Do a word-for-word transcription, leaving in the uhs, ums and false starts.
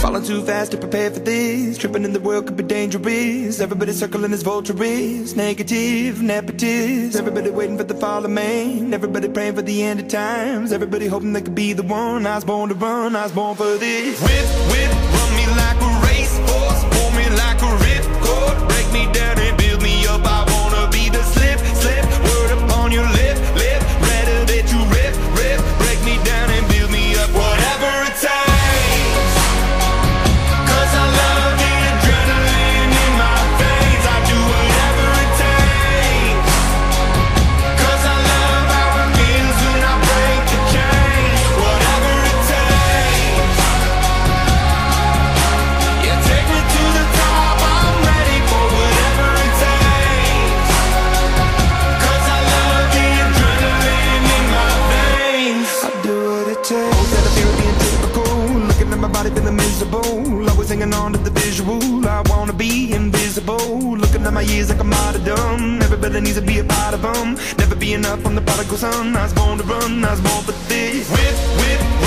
Falling too fast to prepare for this. Tripping in the world could be dangerous. Everybody circling as vultures. Negative, nepotist. Everybody waiting for the fall of man. Everybody praying for the end of times. Everybody hoping they could be the one. I was born to run, I was born for this. Whip, whip, run me like a racehorse. Pull me like a ripcord. Break me down and build me up. I wanna be the slip, slip. Word upon your lip, lip. Rather that you rip, rip. Break me down and build me up. Whatever it takes. Feeling miserable, always hanging on to the visual. I wanna be invisible. Looking at my years like I'm martyrdom. Everybody needs to be a part of them. Never be enough, I'm the prodigal son. I was born to run, I was born for this. Whip, whip.